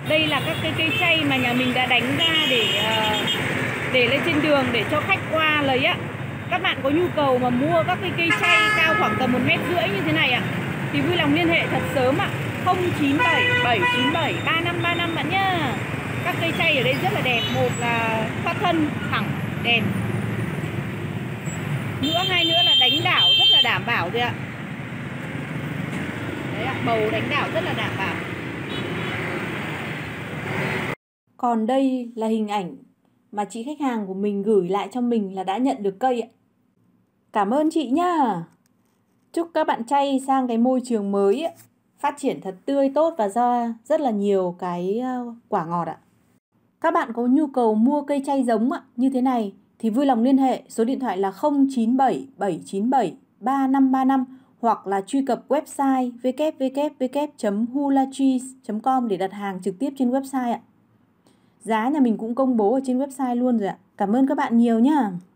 Đây là các cây chay mà nhà mình đã đánh ra để lên trên đường để cho khách qua lấy ạ. Các bạn có nhu cầu mà mua các cây chay cao khoảng tầm 1,5 mét như thế này ạ, thì vui lòng liên hệ thật sớm ạ. 097 797 3535 bạn nhá. Các cây chay ở đây rất là đẹp. Một là thoát thân thẳng đẹp, hai nữa là đánh đảo rất là đảm bảo rồi ạ. Đấy ạ, bầu đánh đảo rất là đảm bảo. Còn đây là hình ảnh mà chị khách hàng của mình gửi lại cho mình là đã nhận được cây ạ. Cảm ơn chị nhá. Chúc các bạn chay sang cái môi trường mới ấy, phát triển thật tươi tốt và ra rất là nhiều cái quả ngọt ạ. Các bạn có nhu cầu mua cây chay giống như thế này thì vui lòng liên hệ số điện thoại là 097 797 3535 hoặc là truy cập website www.hulatrees.com để đặt hàng trực tiếp trên website ạ. Giá nhà mình cũng công bố ở trên website luôn rồi ạ. Cảm ơn các bạn nhiều nhá.